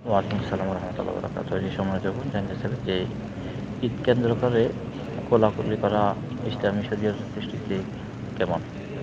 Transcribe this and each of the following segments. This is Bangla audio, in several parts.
ওয়ালাইকুম আসসালাম রহমতুল্লাহ বরকাত। যে সময় যখন জানতে চাইবে যে ঈদ কেন্দ্র করে কোলাকুলি করা ইসলামী শরীয়ত দৃষ্টিতে কেমন।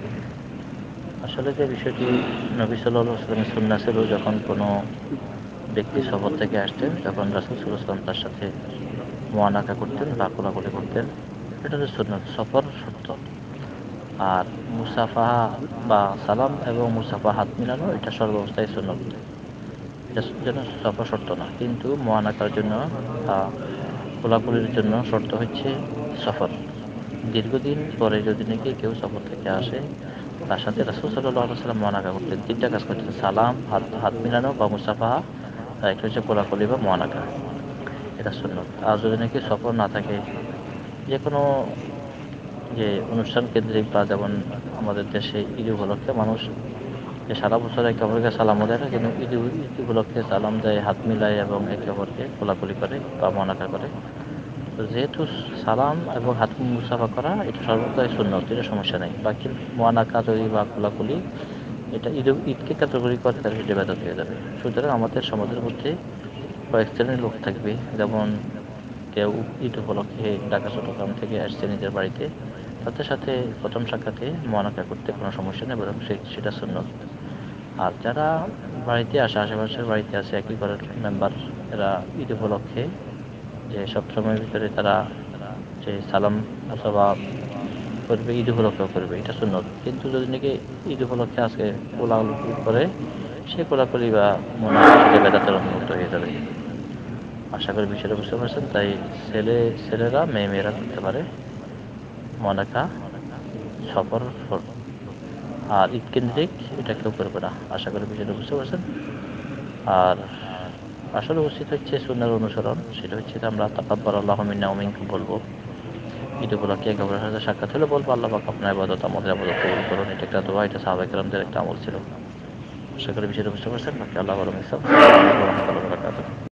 আসলে যে বিষয়টি নবী সাল্লাল্লাহু আলাইহি ওয়াসাল্লামের সুন্নাহ ছিল, যখন কোনো ব্যক্তি সফর থেকে আসতেন তখন রাসূল সাল্লাল্লাহু আলাইহি ওয়াসাল্লাম তার সাথে মুআনাকা করতেন বা কোলাকুলি করতেন। এটা হচ্ছে সুন্নাত, সফর শর্ত। আর মুসাফাহা বা সালাম এবং মুসাফা হাত মিলানো এটা সর্বাবস্থায় সুন্নত, এটা যেন সফর শর্ত না। কিন্তু মুআনাকার জন্য বা কোলাকুলির জন্য শর্ত হচ্ছে সফর। দীর্ঘদিন পরে যদি নাকি কেউ সফর থেকে আসে, তার সাথে রাসূল সাল্লাল্লাহু আলাইহি ওয়াসাল্লাম মুআনাকা করতেন, তিনটা কাজ করতেন: সালাম, হাত হাত মিলানো বা মুসাফাহা, আর একটা হচ্ছে কোলাকুলি বা মুআনাকা। এটা সুন্নত। আর যদি নাকি সফর না থাকে, যে কোনো যে অনুষ্ঠান কেন্দ্রিক বা যেমন আমাদের দেশে ঈদ উপলক্ষে মানুষ সারা বছর একে অপরকে সালামও দেয় না, কিন্তু ঈদ ঈদ উপলক্ষে সালাম দেয়, হাত মিলায় এবং একে অপরকে কোলাকুলি করে বা মুআনাকা করে। তো যেহেতু সালাম এবং হাত মুসাফা করা এটা সর্বদাই সুন্নত, এটা সমস্যা নেই। বাকি মুআনাকা যদি বা কোলাকুলি এটা ঈদকে কেন্দ্র করে করে, তাহলে সেটা বেদাত হয়ে যাবে। সুতরাং আমাদের সমাজের মধ্যে কয়েক শ্রেণীর লোক থাকবে, যেমন কেউ ঈদ উপলক্ষে ঢাকা চট্টগ্রাম থেকে আসছে নিজের বাড়িতে, তাদের সাথে প্রথম সাক্ষাতে মুআনাকা করতে কোনো সমস্যা নেই, বরং সেটা সুন্নত। আর যারা বাড়িতে আসে, আশেপাশের বাড়িতে আছে একই ঘরের মেম্বার, এরা ঈদ উপলক্ষে যে সবসময়ের ভিতরে তারা যে সালাম মুসাফা করবে, ঈদ উপলক্ষেও করবে, এটা সুন্নত। কিন্তু যদি নাকি ঈদ উপলক্ষে আজকে কোলাকুলি করে, সে কোলাকুলি বা মুনাফা সেটা বেদাতের অন্তর্ভুক্ত হয়ে যাবে। আশা করি বিষয়টা বুঝতে পারছেন। তাই ছেলেরা মেয়েরা করতে পারে মুনাফা সফর, আর ঈদ কেন্দ্রিক এটা কেউ করবে না। আশা করি বিষয়টা বুঝতে পারছেন। আর আসলে উচিত হচ্ছে সুন্নাহর অনুসরণ, সেটা হচ্ছে যে আমরা তাকাব্বালাল্লাহু মিন্না ওয়া মিনকুম বলবো। ঈদ উপলক্ষে একে অপরের সাথে সাক্ষাৎ হলে বলবো, আল্লাহ পাক আপনার ইবাদত আমাদের ইবাদত কবুল করুন। এটা একটা দোয়া, এটা সাহাবায়ে কেরামদের একটা আমল ছিল। আশা করি বিষয়টা বুঝতে পারছেন। বাকি আল্লাহ ভালো মিসাব। আসসালামু আলাইকুম ওয়া রাহমাতুল্লাহি ওয়া বারাকাতুহু।